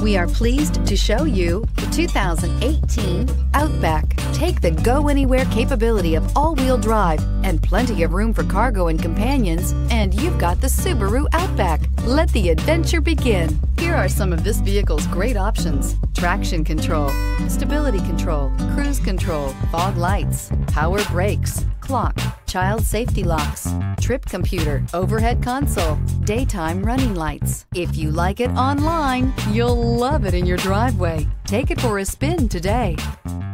We are pleased to show you the 2018 Outback. Take the go-anywhere capability of all-wheel drive and plenty of room for cargo and companions, and you've got the Subaru Outback. Let the adventure begin. Here are some of this vehicle's great options: traction control, stability control, cruise control, fog lights, power brakes, clock, child safety locks, trip computer, overhead console, daytime running lights. If you like it online, you'll love it in your driveway. Take it for a spin today.